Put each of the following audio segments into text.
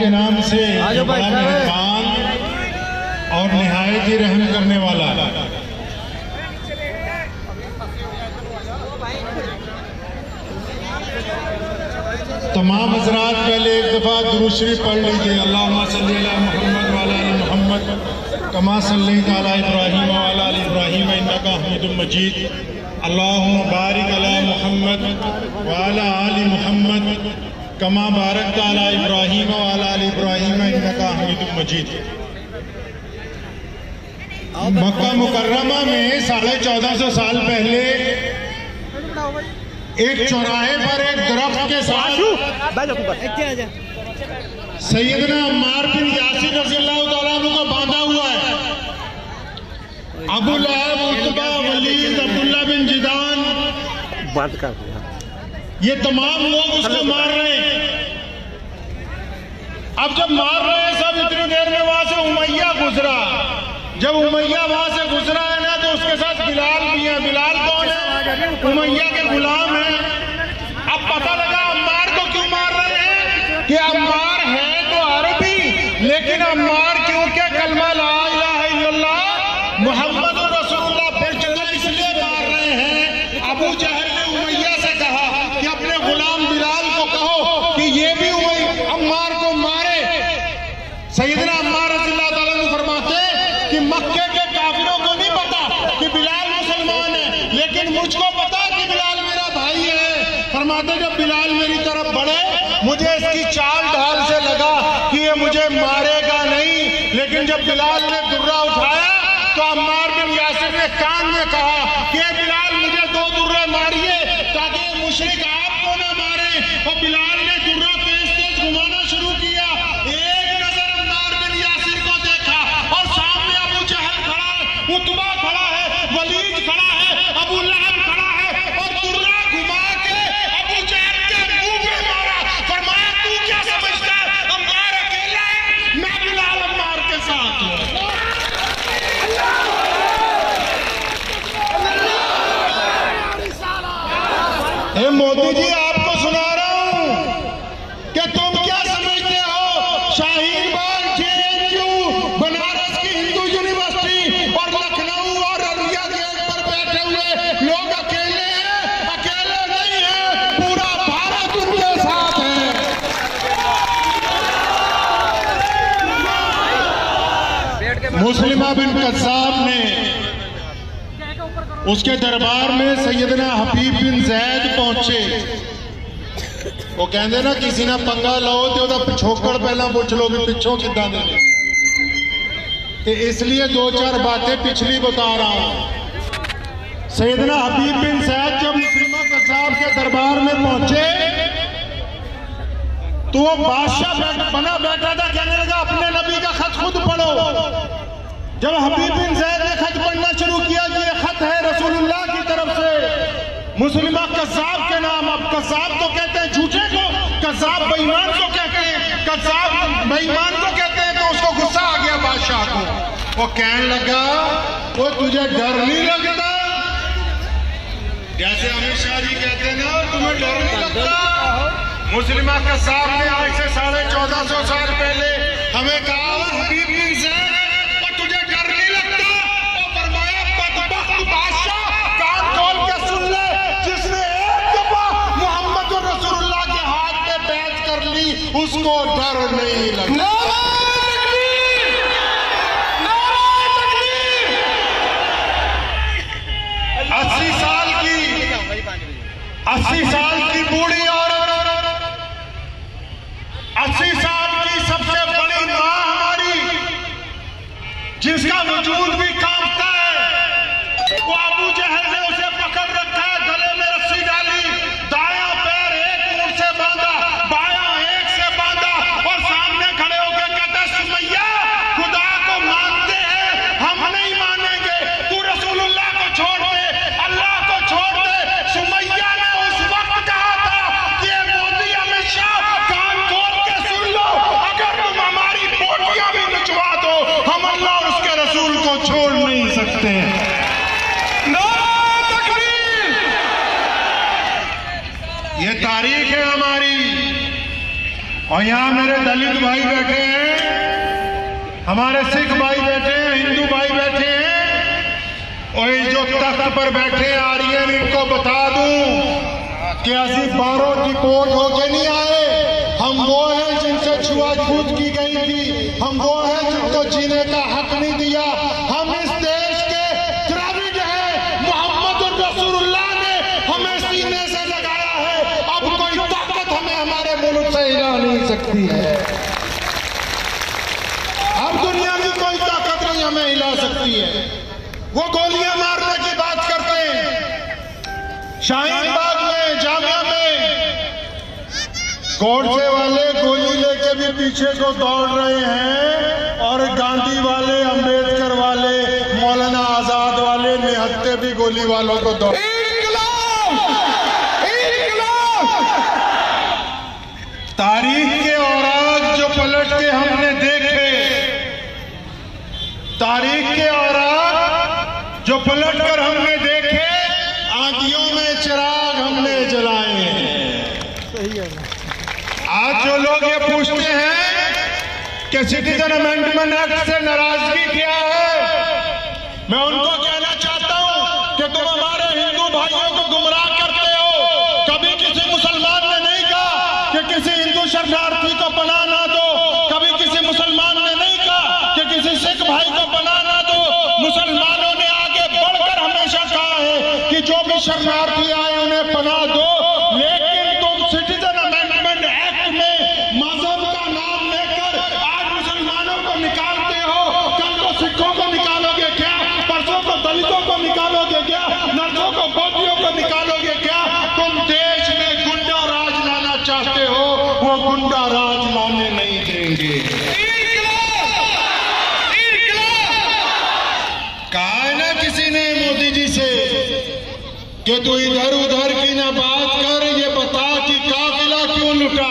के नाम से बड़ा मेहरबान और निहायत ही रहम करने वाला। तमाम हजरात पहले एक दफा दुरूद शरीफ पढ़ लीजिए। अल्लाहुम्मा सल्ली अला मुहम्मद व अला आलि मुहम्मद कमा सल्लैता अला इब्राहीम व अला आलि इब्राहीम इन्नका हमीदुम मजीद। अल्लाहुम्मा बारिक अला मुहम्मद व अला आलि मुहम्मद कमा बारकता अला इब्राहीम व अला आलि इब्राहीम इन्नका हमीदुम मजीद। मक्का मुकर्रमा में 1450 साल पहले एक चौराहे पर एक दरख्त के साथ सैयदना अम्मार बिन यासिर रज़ियल्लाहु तआला अन्हु को बांधा हुआ है। अबू लहब, उतबा, वलीद, अब्दुल्ला बिन जिदान बात कर दिया, ये तमाम लोग उसको मार रहे हैं। अब जब मार रहे हैं सब, इतनी देर में वहां से उमैया गुजरा। जब उमैया वहां से गुजरा है ना, तो उसके साथ बिलाल भी है। बिलाल कौन है? उमैया के गुलाम है। अब पता लगा अम्मार को क्यों मार रहे हैं कि अम्मार है तो अरबी, लेकिन अम्मार क्योंकि कलमा ला इलाहा इल्लल्लाह मुहम्मदुर रसूलुल्लाह पढ़ चुका, इसलिए मार रहे हैं। अबू जहल ने उमैया से कहा कि अपने गुलाम बिलाल को कहो कि ये भी अम्मार को मारे। सैयदना अम्मार रज़ियल्लाहु ताला अन्हु फरमाते कि मक्के के काफिरों को नहीं पता कि बिलाल मुसलमान है, लेकिन मुझको पता कि बिलाल मेरा भाई है। फरमाते जब बिलाल मेरी तरफ बढ़े, मुझे इसकी चाल ढाल से लगा कि ये मुझे मारेगा नहीं, लेकिन जब बिलाल ने दुर्रा उठाया तो अम्मार बिन यासिर ने कान में कहा कि बिलाल मुझे 2 दुर्रे मारिए ताकि मुशरिक आपको ना मारे। और बिलाल ने दुर्रा तेज तेज घुमाना शुरू किया। एक नजर अम्मार बिन यासिर को देखा और सामने अबू जहल खड़ा है, उतबा खड़ा है, वलीद खड़ा है, अबू लहब खड़ा है, और दुर्रा घुमा के अबू जहल के मुंह में मारा। फरमाया तू क्या समझता है, अम्मार अकेला है, मैं बिलाल अम्मार के साथ हूं। मोदी जी आपको सुना रहा हूं कि तुम क्या समझते हो, शाहीन बाग, JNU, बनारस की हिंदू यूनिवर्सिटी और लखनऊ और रलिया गेट पर बैठे हुए लोग अकेले हैं? अकेले नहीं है, पूरा भारत उनके साथ है। मुस्लिमा बिन कज़्ज़ाब ने उसके दरबार में सैयदना हबीब बिन ज़ैद पहुंचे। वो कहते ना किसी ने पंगा लो तो पिछोकड़ पहला पूछ लो कि पिछों किदा देने, तो इसलिए 2-4 बातें पिछली बता रहा हूं। सैयदना हबीब बिन ज़ैद जब मुस्लिमा कज़्ज़ाब के दरबार में पहुंचे तो वो बादशाह बना बैठा था, कहने लगा अपने नबी का खत खुद पढ़ो। जब हबीब बिन ज़ैद ने खत पढ़ना शुरू किया कि ये खत है रसूलुल्लाह की तरफ से मुस्लिमा कज़्ज़ाब के नाम। अब कज़्ज़ाब तो कहते हैं झूठे को, कज़्ज़ाब बेईमान को कहते हैं, कज़्ज़ाब बेईमान को कहते हैं। तो उसको गुस्सा आ गया बादशाह को। वो कहने लगा वो तुझे डर नहीं लगता? जैसे अमित शाह जी कहते हैं ना, तुम्हें डर नहीं लगता? मुस्लिमा कज़्ज़ाब ने आज से 1450 साल पहले हमें कहा हबीब बिन ज़ैद उसको डर नहीं लगता। 80 साल की बूढ़ी औरत, 80 साल की सबसे बड़ी मां हमारी, जिसका वजूद भी कांपता है, वो अबू जहल ने उसे पकड़ रखा है, गले में रस्सी डाली, दायां पैर एक ऊंट से बांधा, बायां एक से बांधा, और सामने खड़े होकर कहता सुमैया खुदा को मानते हैं, हम नहीं मानेंगे, तू रसूलुल्लाह को छोड़ दे, अल्लाह को छोड़ दे। सुमैया ने उस वक्त कहा था कि मोदी अमित शाह कान खोल के सुन लो, अगर तुम हमारी बोटियां भी बिचवा दो, हम अल्लाह और उसके रसूल को छोड़ और यहाँ मेरे दलित भाई बैठे हैं, हमारे सिख भाई बैठे हैं, हिंदू भाई बैठे हैं, और ये जो तख्त पर बैठे हैं आर्यन, इनको बता दूं कि असि बारों डिपोर्ट होके नहीं आए। हम वो हैं जिनसे छुआछूत की गई थी, हम वो हैं जिनको जीने का हक नहीं दिया। हम इस देश के द्रविड़ हैं, मोहम्मद रसूलुल्लाह ने हमें सीने से लगाया है। अब कोई ताकत हमें हमारे मुल्क से हिला नहीं सकती है। अब दुनिया की कोई ताकत नहीं हमें हिला सकती है। वो गोलियां मारने की बात करते हैं, शाहीन बाग में, जामिया में गोडसे वाले गोली लेके भी पीछे को दौड़ रहे हैं, और गांधी वाले, अंबेडकर वाले, मौलाना आजाद वाले निहत्ते भी गोली वालों को दौड़। तारीख के औराक जो पलट के हमने देखे, तारीख के औराक जो पलट कर हमने देखे, आंधियों में चिराग हमने जलाए हैं। आज जो लोग ये पूछते हैं कि सिटीजन अमेंडमेंट एक्ट से नाराजगी क्या है, मैं उनको कहना चाहता हूं कि तुम हमारे हिंदू भाइयों को गुमराह करते हो। कभी किसी मुसलमान ने नहीं कहा कि किसी हिंदू शरणार्थी को पनाह ना दो, कभी किसी मुसलमान ने नहीं कहा कि किसी सिख भाई को पनाह ना दो। मुसलमानों ने आगे बढ़कर हमेशा कहा है कि जो भी शरणार्थी आए उन्हें पनाह दो। लेकिन तुम सिटीजन अमेंडमेंट एक्ट में मजहब का नाम लेकर आज मुसलमानों को निकालते हो, कल को सिखों को निकालोगे क्या, परसों को दलितों को निकालोगे क्या, नर्सों को बौद्धियों को निकालोगे क्या? तुम देश में गुंडा राज लाना चाहते हो, वो गुंडा राज लाने नहीं देंगे। कहा है ना किसी ने मोदी जी से कि तू इधर उधर की ना बात कर, ये बता कि काफिला क्यों लुटा।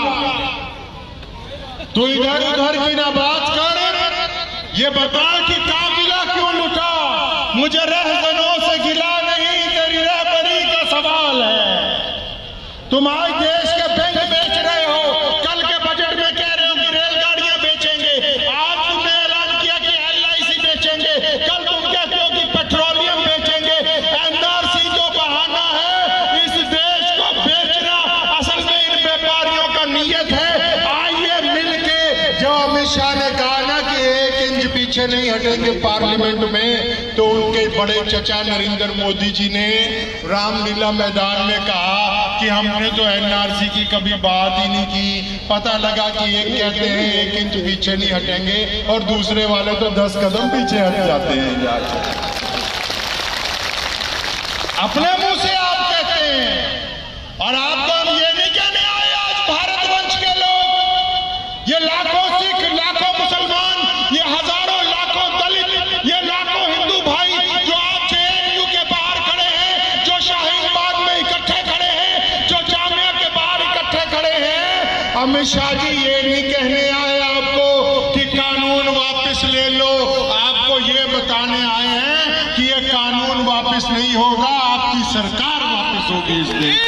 तू इधर उधर की ना बात कर, ये बता कि काफिला क्यों लुटा। मुझे रहजनों से गिला नहीं, तेरी रहबरी का सवाल है। तुम आज देश के बैंक बेच रहे हो, कल के बजट में कह रहे हो कि रेलगाड़ियां बेचेंगे, आज तुमने ऐलान किया कि LIC बेचेंगे, कल तुम कहते हो कि पेट्रोलियम बेचेंगे। NRC जो बहाना है इस देश को बेचना, असल में इन व्यापारियों का नीयत है। आइए मिलके, जो अमित शाह ने कहा ना कि 1 इंच पीछे नहीं हटेंगे पार्लियामेंट में, तो उनके बड़े चचा नरेंद्र मोदी जी ने रामलीला मैदान में कहा कि हमने तो NRC की कभी बात ही नहीं की। पता लगा कि एक कहते हैं 1 इंच पीछे नहीं हटेंगे और दूसरे वाले तो 10 कदम पीछे हट जाते हैं। यार अपने मुंह से आप कहते हैं, और आपको हम ये नहीं कहने आए आज भारतवंश के लोग, ये लाखों सिख, लाखों मुसलमान, ये हजारों लाखों दलित, ये लाखों हिंदू भाई जो आज JNU के बाहर खड़े हैं, जो शाहीन बाग में इकट्ठे खड़े हैं, जो जामिया के बाहर इकट्ठे खड़े हैं। अमित शाह जी ये नहीं कहने आए आपको कि कानून वापस ले लो, आपको ये बताने आए हैं कि ये कानून वापस नहीं होगा, आपकी सरकार वापस होगी इस देश।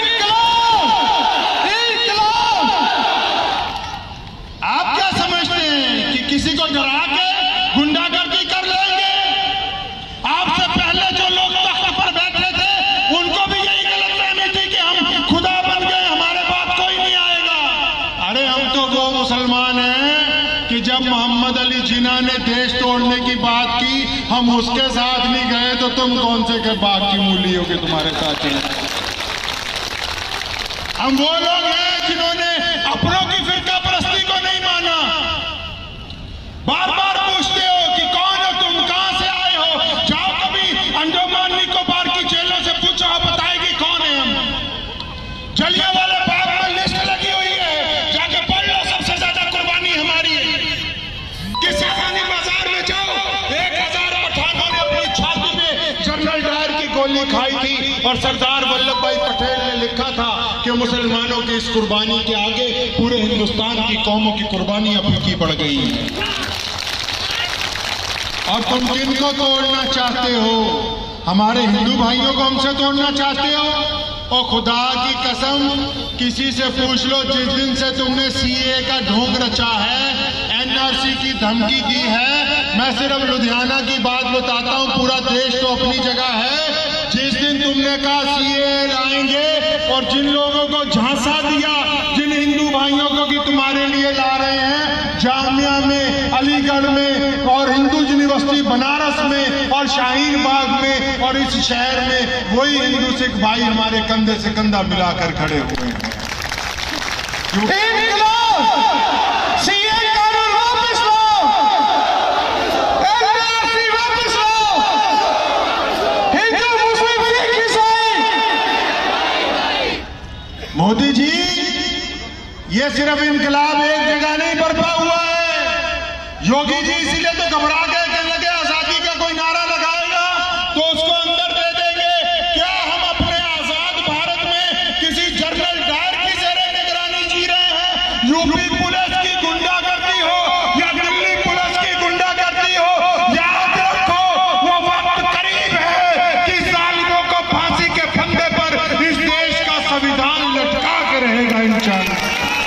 आप क्या समझते हैं कि किसी को डरा के गुंडागर्दी कर लेंगे? आपसे पहले जो लोग तख्त पर बैठे थे उनको भी यही गलतफहमी थी कि हम खुदा बन गए, हमारे बाद कोई नहीं आएगा। अरे हम तो वो मुसलमान हैं कि जब मोहम्मद अली जिन्ना ने देश तोड़ने की बात की, हम उसके साथ नहीं गए, तो तुम कौन से के बाग की मूली हो कि तुम्हारे साथ चले। हम वो लोग हैं जिन्होंने अपनों की फिरका परस्ती को नहीं माना। बार बार पूछते हो कि कौन हो तुम, कहां से आए हो, जाओ कभी अंडमान निकोबार की जेलों से पूछो, बताएगी कौन है हम। जलियांवाला बाग में लिस्ट लगी हुई है, जाके पढ़ लो, सबसे ज्यादा कुर्बानी हमारी है। किसी खानी बाजार में जाओ, 1000 पठानों ने अपनी छाती में जनरल डायर की गोली खाई थी, और सरदार वल्लभ भाई पटेल ने लिखा था कि मुसलमानों की इस कुर्बानी के आगे पूरे हिंदुस्तान की कौमों की कुर्बानियां फीकी पड़ गई। और तुम किनको तोड़ना चाहते हो? हमारे हिंदू भाइयों को हमसे तोड़ना चाहते हो? और खुदा की कसम किसी से पूछ लो, जिस दिन से तुमने सीए का ढोंग रचा है, एनआरसी की धमकी दी है, मैं सिर्फ लुधियाना की बात बताता हूं, पूरा देश तो अपनी जगह है। जिस दिन तुमने कहा सीए लाएंगे और जिन लोगों को झांसा दिया, जिन हिंदू भाइयों को कि तुम्हारे लिए ला रहे हैं, जामिया में, अलीगढ़ में और हिंदू यूनिवर्सिटी बनारस में और शाहीन बाग में और इस शहर में, वही हिंदू सिख भाई हमारे कंधे से कंधा मिलाकर खड़े हुए हैं। मोदी जी, ये सिर्फ इनकलाब एक जगह नहीं बरपा हुआ है। योगी जी इसीलिए तो घबरा गए, कहने लगे आजादी का कोई नारा लगाएगा तो उसको अंदर दे देंगे। क्या हम अपने आजाद भारत में किसी जनरल डायर की ज़ेरे निगरानी जी रहे हैं? यूपी पुलिस की गुंडागर्दी हो या दिल्ली पुलिस की गुंडागर्दी हो, याद रखो वो वक्त करीब है कि जालिमों को फांसी के फंदे पर इस देश का संविधान लटका के रहेगा इंशाअल्लाह।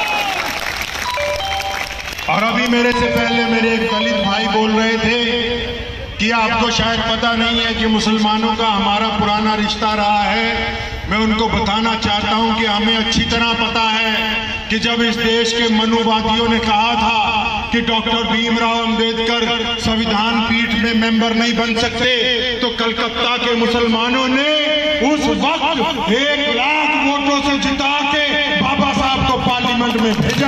और अभी मेरे से पहले मेरे एक दलित भाई बोल रहे थे कि आपको शायद पता नहीं है कि मुसलमानों का हमारा पुराना रिश्ता रहा है। मैं उनको बताना चाहता हूं कि हमें अच्छी तरह पता है कि जब इस देश के मनुवादियों ने कहा था कि डॉक्टर भीमराव अंबेडकर संविधान पीठ में मेंबर नहीं बन सकते, तो कलकत्ता के मुसलमानों ने उस वक्त 1 लाख वोटों से जिता के बाबा साहब को पार्लियामेंट में भेजा।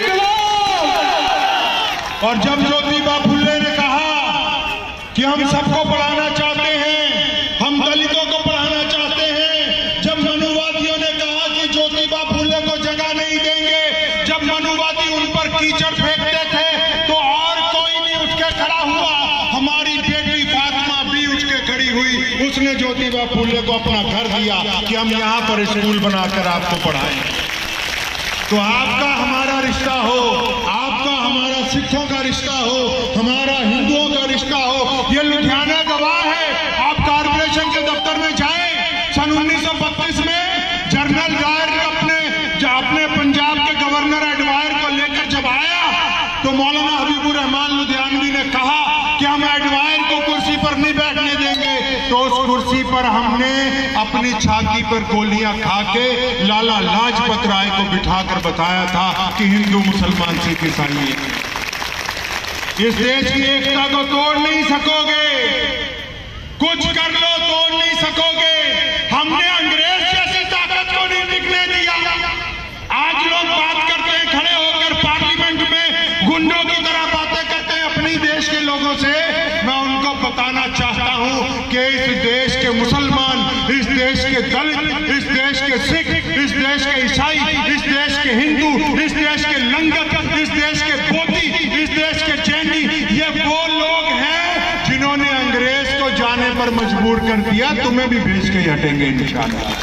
और जब ज्योतिबा फुले ने कहा कि हम सबको पढ़ाना चाहते हैं, हम दलितों को पढ़ाना चाहते हैं, जब मनुवादियों ने कहा कि ज्योतिबा फुले को जगह नहीं देंगे, जब मनुवादी उन पर कीचड़ फेंकते थे, तो और कोई नहीं उठ के खड़ा हुआ। हमारी बेटी फातिमा भी उठ के खड़ी हुई, उसने ज्योतिबा फुले को अपना घर दिया कि हम यहाँ पर स्कूल बनाकर आपको पढ़ाएं। तो आपका हमारा रिश्ता हो, आपका हमारा सिखों का रिश्ता हो, हमारा हिंदुओं का रिश्ता हो, ये लुधियाना गवाह है। आप कारपोरेशन के दफ्तर में जाएं, सन 1932 में जनरल डायर अपने पंजाब के गवर्नर एडवायर को लेकर जब आया, तो मौलाना हबीबुर रहमान लुधियानवी ने कहा कि हम एडवायर को कुर्सी पर नहीं बैठने देंगे। तो उस कुर्सी पर हमने अपनी छाती पर गोलियां खा के लाला लाजपत राय को बिठाकर बताया था कि हिंदू मुसलमान सिख ईसाई है। इस देश की एकता को तोड़ नहीं सकोगे, कुछ कर लो तोड़ नहीं सकोगे। हमने अंग्रेज जैसी ताकत को नहीं टिकने दिया। आज लोग बात करते हैं खड़े होकर पार्लियामेंट में, गुंडों की तरह बातें करते हैं अपनी देश के लोगों से। मैं उनको बताना चाहता हूं कि इस देश के मुसलमान, इस देश के दलित, इस देश के सिख, इस देश के ईसाई, इस देश के हिंदू, इस देश के लंगट, इस देश के बोधी, इस देश के जैनी, ये वो लोग हैं जिन्होंने अंग्रेज को जाने पर मजबूर कर दिया। तुम्हें भी भेज के ही हटेंगे इंशाअल्लाह।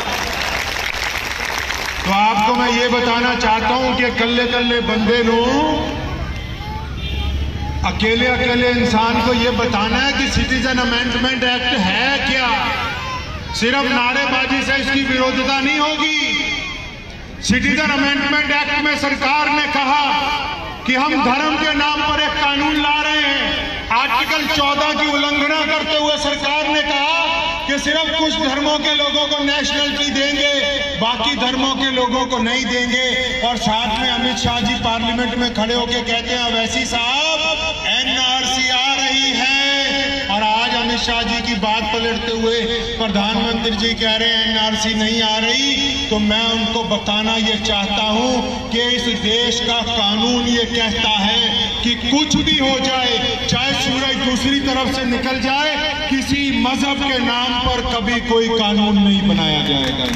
तो आपको मैं ये बताना चाहता हूं कि कल्ले कल्ले बंदे लोग, अकेले अकेले इंसान को ये बताना है कि सिटीजन अमेंडमेंट एक्ट है क्या, सिर्फ नारेबाजी से इसकी विरोधिता नहीं होगी। सिटीजन अमेंडमेंट एक्ट में सरकार ने कहा कि हम धर्म के नाम पर एक कानून ला रहे हैं। आर्टिकल 14 की उल्लंघना करते हुए सरकार ने कहा कि सिर्फ कुछ धर्मों के लोगों को नेशनलिटी देंगे, बाकी धर्मों के लोगों को नहीं देंगे। और साथ में अमित शाह जी पार्लियामेंट में खड़े होकर कहते हैं अवैसी साहब एनआरसी आ रही है। और आज अमित शाह जी की बात पलटते हुए प्रधानमंत्री जी कह रहे हैं एनआरसी नहीं आ रही। तो मैं उनको बताना ये चाहता हूं कि इस देश का कानून ये कहता है कि कुछ भी हो जाए, चाहे सूरज दूसरी तरफ से निकल जाए, किसी मजहब के नाम पर कभी कोई कानून नहीं बनाया जाएगा।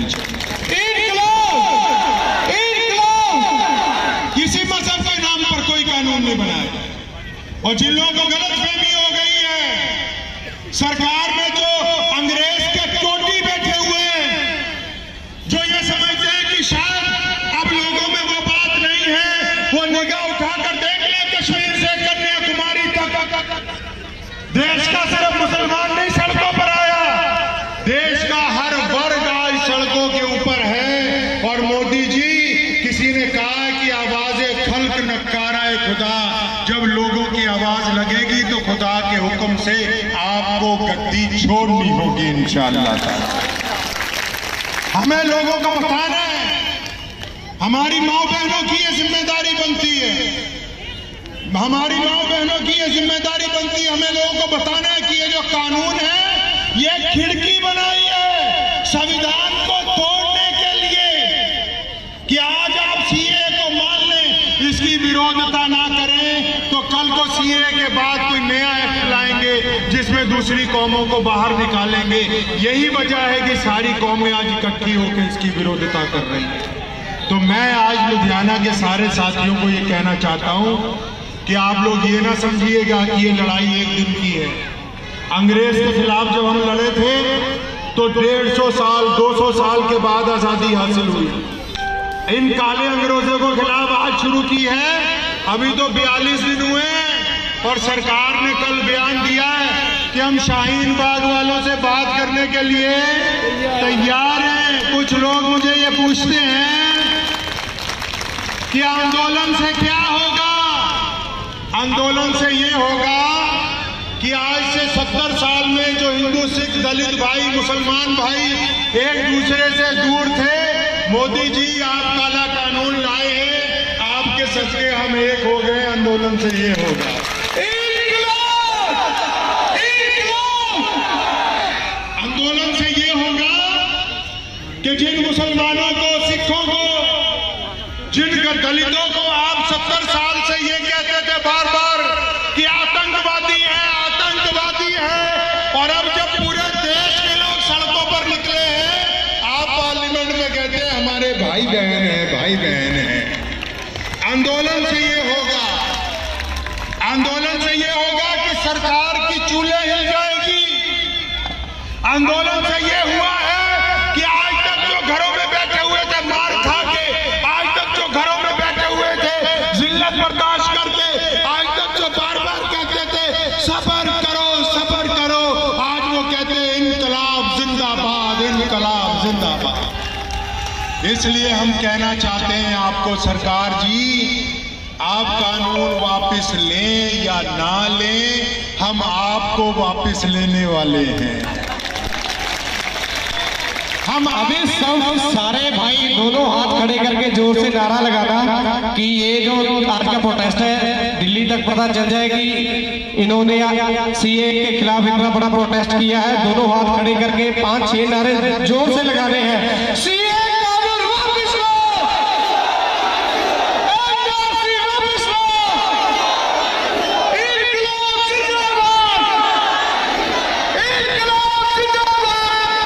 किसी मजहब के नाम पर कोई कानून नहीं बनाया। और जिन लोगों को गलतफहमी हो गई है, सरकार में जो अंग्रेज के टोटी बैठे हुए हैं, जो ये समझते हैं कि शायद अब लोगों में वो बात नहीं है, वो निगाह उठाकर देख ले कश्मीर से कन्याकुमारी तक देश का सिर्फ मुसलमान नहीं सड़कों पर आया, देश का हर वर्ग आज सड़कों के जब लोगों की आवाज लगेगी तो खुदा के हुक्म से आपको गद्दी छोड़नी होगी इंशाअल्लाह। हमें लोगों को बताना है, हमारी माँ बहनों की ये जिम्मेदारी बनती है, हमारी माँ बहनों की ये जिम्मेदारी बनती है, हमें लोगों को बताना है कि ये जो कानून है ये खिड़की बनाई है संविधान को तोड़ने के लिए, कि आज आप सीए को मान लें, इसकी विरोधता ना करें तो कल को सीए के बाद कोई नया एक्ट लाएंगे जिसमें दूसरी कौमों को बाहर निकालेंगे। यही वजह है कि सारी कौमें आज इकट्ठी होकर इसकी विरोधता कर रही हैं। तो मैं आज लुधियाना के सारे साथियों को ये कहना चाहता हूं कि आप लोग ये ना समझिएगा कि ये लड़ाई एक दिन की है। अंग्रेज के खिलाफ जब हम लड़े थे तो 150 साल 200 साल के बाद आजादी हासिल हुई। इन काले अंग्रेजों के खिलाफ आज शुरू की है, अभी तो 42 दिन हुए हैं और सरकार ने कल बयान दिया है कि हम शाहीन बाग वालों से बात करने के लिए तैयार हैं। कुछ लोग मुझे ये पूछते हैं कि आंदोलन से क्या होगा। आंदोलन से ये होगा कि आज से 70 साल में जो हिंदू सिख दलित भाई मुसलमान भाई एक दूसरे से दूर थे, मोदी जी आप काला कानून लाए हैं, आपके सदके हम एक हो गए। आंदोलन से ये होगा, आंदोलन से ये होगा कि जिन मुसलमानों को, सिखों को, जिन दलितों को आप 70 साल से ये कहते थे बार बार कि आतंकवादी है, आतंकवादी है, और अब जब पूरे देश के लोग सड़कों पर निकले हैं आप पार्लियामेंट में कहते हैं हमारे भाई बहन है, भाई बहन है। आंदोलन से ये होगा, आंदोलन से ये होगा कि सरकार की चूल्हे हिल जाएगी। आंदोलन से ये हुआ है कि आज तक जो घरों में बैठे हुए थे मार खा के, आज तक जो घरों में बैठे हुए थे जिल्लत बर्दाश्त करके, आज तक जो बार बार कहते थे सब्र करो सब्र करो, आज वो कहते हैं इनकलाब जिंदाबाद, इनकलाब जिंदाबाद। इसलिए हम कहना चाहते हैं आपको, सरकार जी आप कानून वापस लें या ना लें, हम आपको वापस लेने वाले हैं। हम अभी सब सारे भाई दोनों हाथ खड़े करके जोर से नारा लगाना कि ये जो आज का प्रोटेस्ट है दिल्ली तक पता चल जाए कि इन्होंने सीए के खिलाफ इतना बड़ा प्रोटेस्ट किया है। दोनों हाथ खड़े करके 5-6 नारे जोर से लगाने हैं। सीए कानून वापस लो, एनआरसी वापस लो, इनकलाब जिंदाबाद, इनकलाब जिंदाबाद।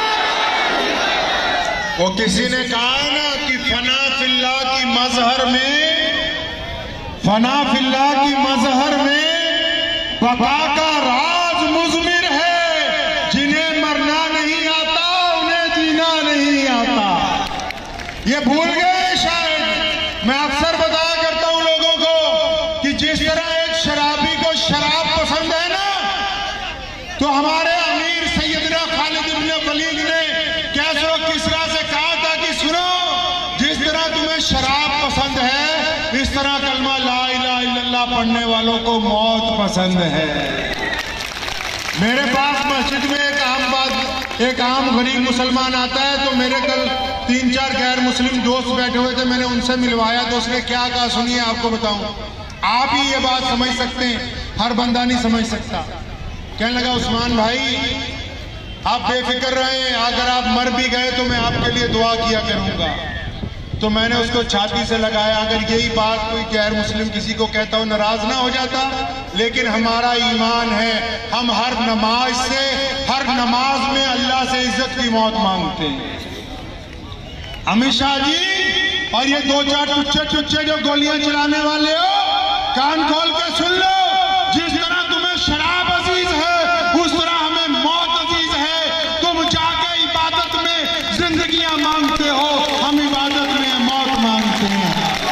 वो किसी ने कहा ना कि फना फिल्लाह की मजहर में, फना फिल्लाह की मजहर में बका का राज मुजमिर है। जिन्हें मरना नहीं आता उन्हें जीना नहीं आता। ये भूल गए शायद। मैं अक्सर बताया करता हूं लोगों को कि जिस तरह एक शराबी को शराब पसंद है ना, तो हमारे अमीर सैयदना खालिद इब्न वलीद ने कैसरो किसरा से कहा था कि सुनो, जिस तरह तुम्हें शराब पसंद है इस तरह कलमा ला इलाहा इल्लल्लाह पढ़ने वालों को मौत पसंद है। मेरे पास मस्जिद में एक आम गरीब मुसलमान आता है, तो मेरे कल 3-4 गैर मुस्लिम दोस्त बैठे हुए थे, मैंने उनसे मिलवाया तो उसने क्या कहा सुनिए आपको बताऊं, आप ही ये बात समझ सकते हैं, हर बंदा नहीं समझ सकता। कहने लगा उस्मान भाई आप बेफिक्र रहें, अगर आप मर भी गए तो मैं आपके लिए दुआ किया करूंगा। तो मैंने उसको छाती से लगाया, अगर यही बात कोई गैर मुस्लिम किसी को कहता हो नाराज ना हो जाता, लेकिन हमारा ईमान है, हम हर नमाज से, हर नमाज में अल्लाह से इज्जत की मौत मांगते हैं। अमित शाह जी और ये 2-4 टुच्चे जो गोलियां चलाने वाले हो, कान खोल के सुन लो, जिस तरह तुम्हें शराब अजीज है उस तरह हमें मौत अजीज है। तुम जाके इबादत में जिंदगियां मांगते हो, हम इबादत में मौत मांगते हैं।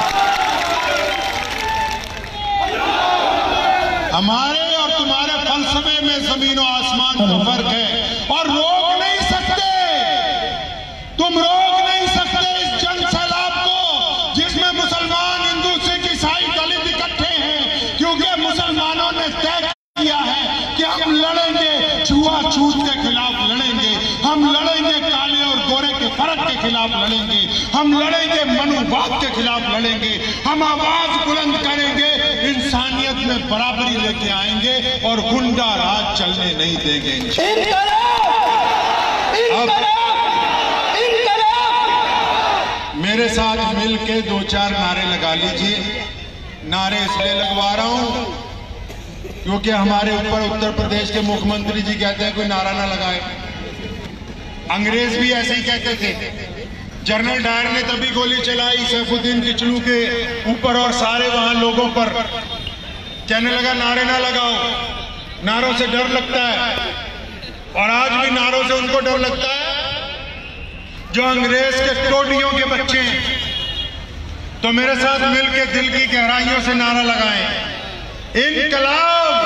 हमारे और तुम्हारे फलसफे में जमीन और आसमान का फर्क है, और रोक नहीं सकते, तुम रोक नहीं सकते इस जन सैलाब को जिसमें मुसलमान, हिंदू, सिख, ईसाई, दलित इकट्ठे हैं, क्योंकि मुसलमानों ने तय किया है कि हम लड़ेंगे, छुआछूत के खिलाफ लड़ेंगे, हम लड़ेंगे काले और गोरे के फर्क के खिलाफ लड़ेंगे, हम लड़ेंगे मनुवाद के खिलाफ लड़ेंगे, हम आवाज बुलंद करेंगे, इंसानियत में बराबरी लेके आएंगे और गुंडा राज चलने नहीं देंगे। मेरे साथ मिलके 2-4 नारे लगा लीजिए। नारे इसलिए लगवा रहा हूं क्योंकि हमारे ऊपर उत्तर प्रदेश के मुख्यमंत्री जी कहते हैं कोई नारा ना लगाए। अंग्रेज भी ऐसे ही कहते थे। जनरल डायर ने तभी गोली चलाई सैफुद्दीन किचलू के ऊपर और सारे वहां लोगों पर, कहने लगा नारे ना लगाओ, नारों से डर लगता है। और आज भी नारों से उनको डर लगता है जो अंग्रेज के टोटियों के बच्चे हैं। तो मेरे साथ मिलके दिल की गहराइयों से नारा लगाएं, इनकलाब,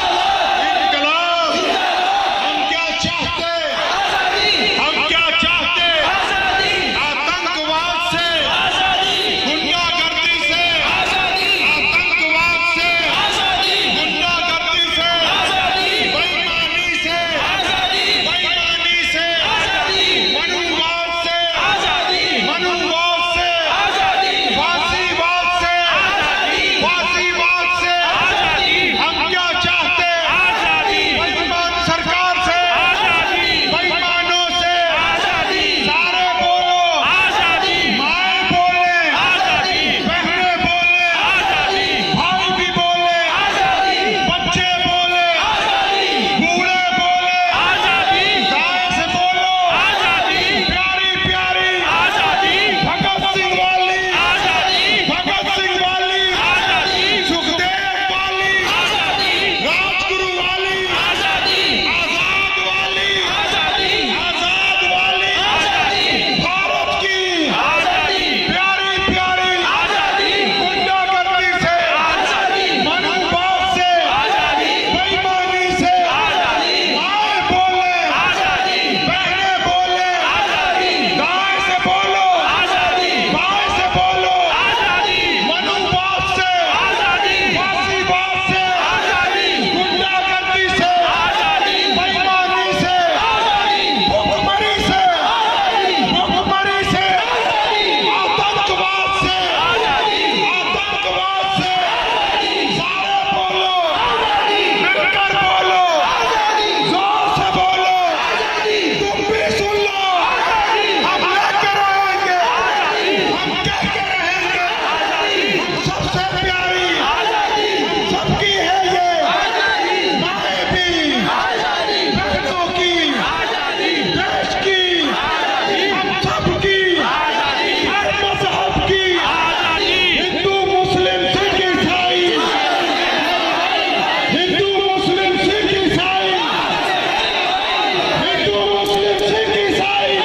इनकलाब। हम क्या चाहते, हम क्या चाहते? आतंकवाद से, गुंडागर्दी से, आतंकवाद से, गुंडागर्दी से, बेईमानी से, बेईमानी से, मनुवाद से, मनुवाद से, फांसीवाद से, फांसीवाद से। हम क्या चाहते? बेईमान सरकार से, बेईमानों से। सारे बोलो, माए बोले, बहनें बोले, भाई भी बोले, बच्चे बोले, बूढ़े बोले, गाय से बोलो, प्यारी प्यारी भगत सिंह वाली, भगत सिंह वाली, सुखदेव वाली, राजगुरु वाली, आजाद वाली, आजाद वाली, भारत की प्यारी प्यारी गुंडागर्दी से, मनुवाद से, बेईमानी से। माए बोले, बहनें बोले, गाय से बोलो, भाई से बोलो, मनुवाद से, फांसीवाद से, गुंडागर्दी से, बेईमानी से, भुखमरी से, भुखमरी से, आतंकवाद से, आतंकवाद से। सारे बोलो, मिलकर बोलो, जोर से बोलो, तुम भी सुन लो, हम लेके रहेंगे, हम कहके रहेंगे, हम सबसे प्यारी, हम सबकी है ये माए भी, बहनों की, देश की, हम सबकी, हर मजहब की, हिंदू मुस्लिम सिख ईसाई, हिंदू मुस्लिम सिख ईसाई, हिंदू मुस्लिम सिख ईसाई।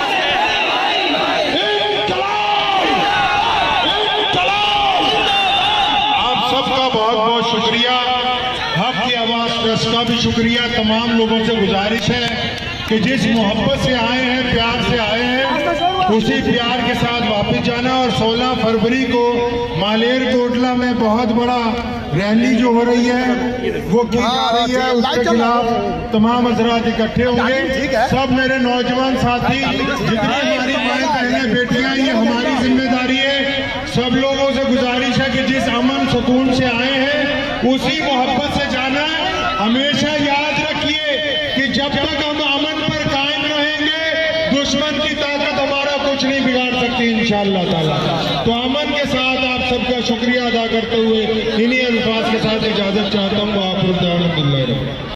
इनकलाब, इनकलाब। आप सबका बहुत बहुत शुक्रिया। हक की आवाज प्रेस का भी शुक्रिया। तमाम लोगों से गुजारिश है कि जिस मोहब्बत से आए हैं, प्यार से आए हैं, उसी प्यार के साथ वापस जाना। और 16 फरवरी को मालेर कोटला में बहुत बड़ा रैली जो हो रही है वो की जा रही है, उसके खिलाफ तमाम हजरात इकट्ठे होंगे। सब मेरे नौजवान साथी, जितनी हमारी माएँ बहनें बेटियां, ये हमारी जिम्मेदारी है। सब लोगों से गुजारिश है कि जिस अमन सुकून से आए हैं उसी मोहब्बत से जाना है। हमेशा याद रखिए कि जब तक हम अमन पर कायम रहेंगे, दुश्मन की ताकत हमारा कुछ नहीं बिगाड़ सकती इंशाअल्लाह ताला। तो अमन के साथ आप सबका शुक्रिया अदा करते हुए इन्हीं अल्फाज के साथ इजाजत चाहता हूँ। आप